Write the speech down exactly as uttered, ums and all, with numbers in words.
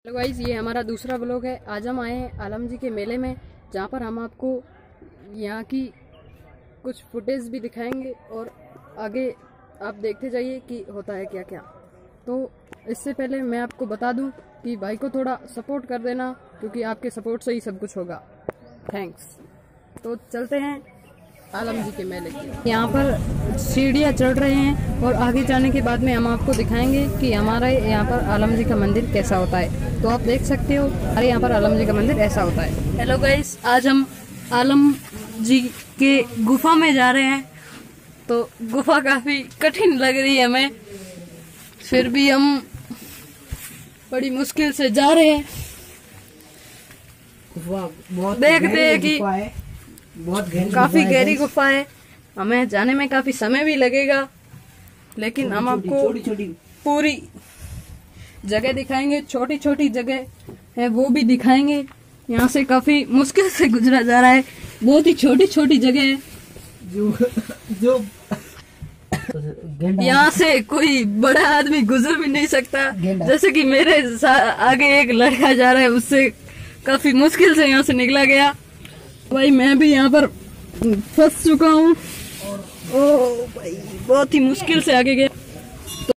Hello guys, ये हमारा दूसरा ब्लॉग है। आज हम आए हैं आलम जी के मेले में, जहाँ पर हम आपको यहाँ की कुछ फुटेज भी दिखाएंगे और आगे आप देखते जाइए कि होता है क्या क्या। तो इससे पहले मैं आपको बता दूं कि भाई को थोड़ा सपोर्ट कर देना, क्योंकि आपके सपोर्ट से ही सब कुछ होगा। थैंक्स। तो चलते हैं आलम जी के मेले की। यहाँ पर सीढ़ियाँ चढ़ रहे हैं और आगे जाने के बाद में हम आपको दिखाएंगे कि हमारे यहाँ पर आलम जी का मंदिर कैसा होता है। तो आप देख सकते हो, अरे यहाँ पर आलम जी का मंदिर ऐसा होता है। हेलो गाइस, आज हम आलम जी के गुफा में जा रहे हैं। तो गुफा काफी कठिन लग रही है हमें, फिर भी हम बड़ी मुश्किल से जा रहे हैं। बहुत देखते हैं कि बहुत काफी गहरी गुफा है, हमें जाने में काफी समय भी लगेगा, लेकिन हम आपको छोटी छोटी पूरी जगह दिखाएंगे। छोटी छोटी जगह है वो भी दिखाएंगे। यहाँ से काफी मुश्किल से गुजरा जा रहा है, बहुत ही छोटी छोटी जगह है। जो जो यहाँ से कोई बड़ा आदमी गुजर भी नहीं सकता। जैसे कि मेरे आगे एक लड़का जा रहा है, उससे काफी मुश्किल से यहाँ से निकला गया। भाई मैं भी यहाँ पर फंस चुका हूँ। ओ भाई, बहुत ही मुश्किल से आगे गया।